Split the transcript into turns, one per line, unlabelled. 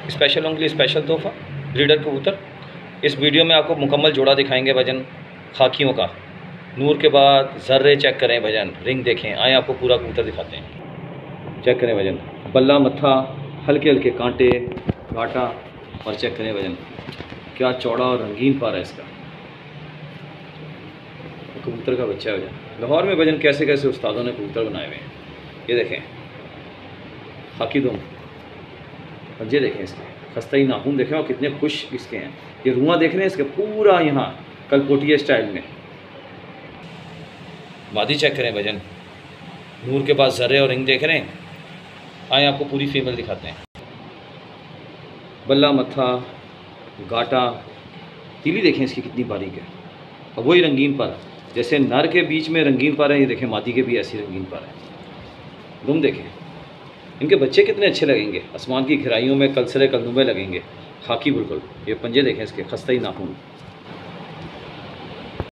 Special लोगों के लिए स्पेशल तोहफा ब्रीडर कबूतर। इस वीडियो में आपको मुकम्मल जोड़ा दिखाएंगे वजन खाकियों का। नूर के बाद ज़र्रे चेक करें, वजन, रिंग देखें। आए आपको पूरा कबूतर दिखाते हैं। चेक करें वजन, बल्ला, मत्था, हल्के हल्के कांटे, घाटा, और चेक करें वजन क्या चौड़ा और रंगीन पारा है इसका। कबूतर का बच्चा है वजन। लाहौर में वजन कैसे कैसे उस्तादों ने कबूतर बनाए हुए हैं। ये देखें खाकी दुम, पंजे देखें इसके, खस्ता नाखून देखें और कितने खुश इसके हैं। ये रुआं देख रहे हैं इसके पूरा यहाँ कलकोटिया स्टाइल में। मादी चेक करें वजन, नूर के बाद ज़र्रे और रिंग देख रहे हैं। आए आपको पूरी फीमेल दिखाते हैं। बल्ला, मत्था, गाटा, तीली देखें इसकी कितनी बारीक है। और वही रंगीन पर, जैसे नर के बीच में रंगीन पर है, ये देखें मादी के भी ऐसी रंगीन पर है। दुम देखें, इनके बच्चे कितने अच्छे लगेंगे, आसमान की गहराइयों में कलसरे कलनुमे लगेंगे, खाकी बिल्कुल। ये पंजे देखें इसके, खस्ता नाखून।